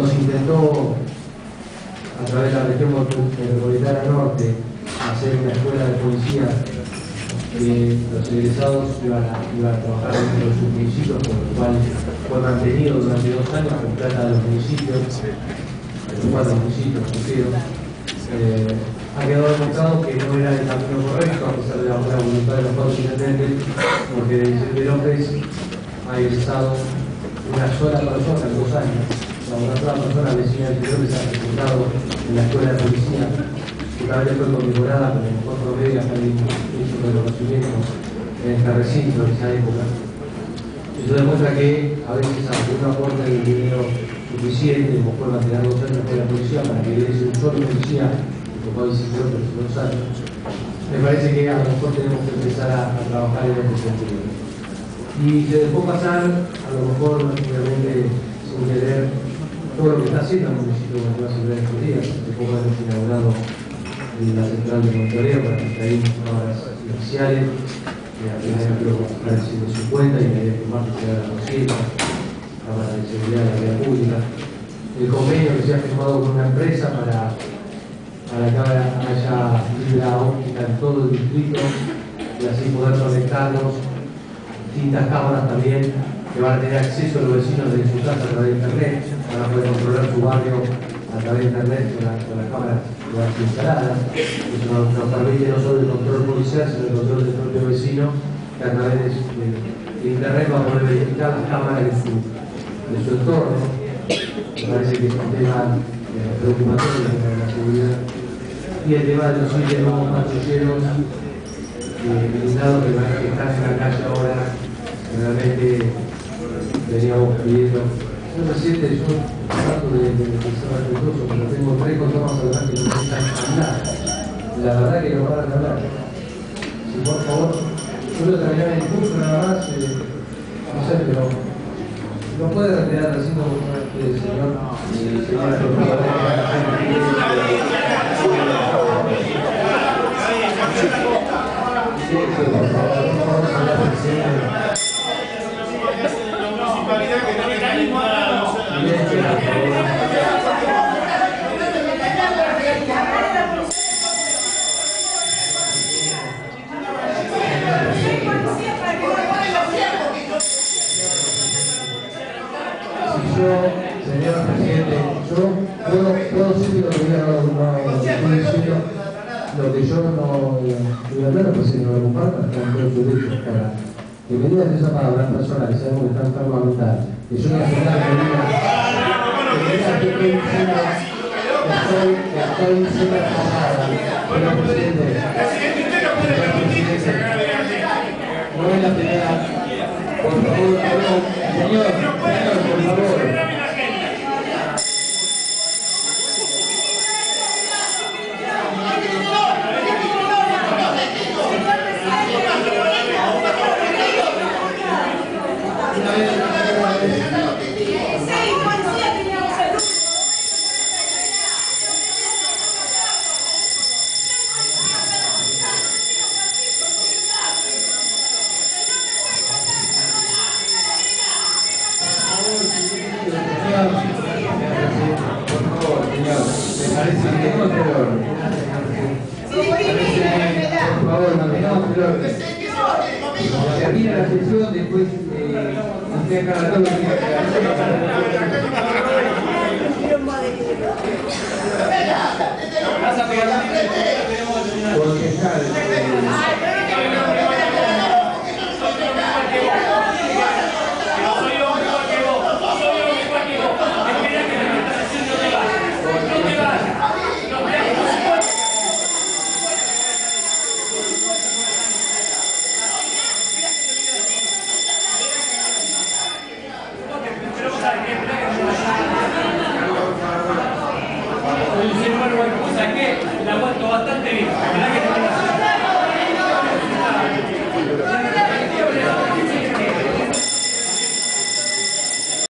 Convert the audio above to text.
cuando se intentó a través de la región metropolitana norte hacer una escuela de policía, los egresados iban a trabajar dentro de sus municipios, por lo cual fue mantenido durante 2 años con plata de los municipios, de los 4 municipios conocidos. Ha quedado demostrado que no era el camino correcto, a pesar de la buena voluntad de los 4 intendentes, porque de Vicente López ha egresado una sola persona en 2 años. Una sola persona vecina de Vicente López ha presentado en la escuela de policía. Justamente fue condecorada con el mejor promedio hasta el inicio de los conocimientos en este recinto, en esa época. Eso demuestra que a veces aunque uno aporta el dinero suficiente, como fue mantener 2 años con la policía para que egrese un solo policía, como Vicente López en 2 años, me parece que a lo mejor tenemos que empezar a trabajar en este sentido. Y se dejó pasar, a lo mejor, obviamente, sin querer, todo lo que está haciendo el municipio con el Ciudad de estos días. Hace poco hemos inaugurado la central de monitoreo para que hay obras iniciales, que apenas creo que va a estar en 150 y la idea que más llegar a 200, cámaras de seguridad de la vía pública. El convenio que se ha firmado con una empresa para que haya fibra óptica en todo el distrito y así poder conectarnos distintas cámaras también que van a tener acceso a los vecinos de su casa a través de internet, van a poder controlar su barrio a través de internet con las cámaras que van a ser instaladas. Eso nos permite no solo el control policial, sino el control del propio vecino, que a través de internet va a poder verificar las cámaras de su entorno. Me parece que es un tema preocupatorio para la seguridad. Y el tema de los 7 nuevos patrulleros blindados que están en la calle ahora, realmente veníamos pidiendo. Señor presidente, yo trato de ser respetuoso, pero tengo 3 contornos además que necesitan hablar. La verdad que no van a hablar. Si por favor, yo voy a terminar el discurso nada más, no sé, pero no puede retirar así como el señor señor presidente, yo puedo decir que todavía no estoy diciendo lo que yo no voy a hablar, pues si no lo compartan, están todos sus derechos para que me digan esa palabra personal, que sabemos que está enfermo mental, que yo voy a aceptar que estoy diciendo pasada, señor presidente, no es la primera, por favor, señor, por favor. Termina la sesión, después usted acaba todo la aguanto bastante bien.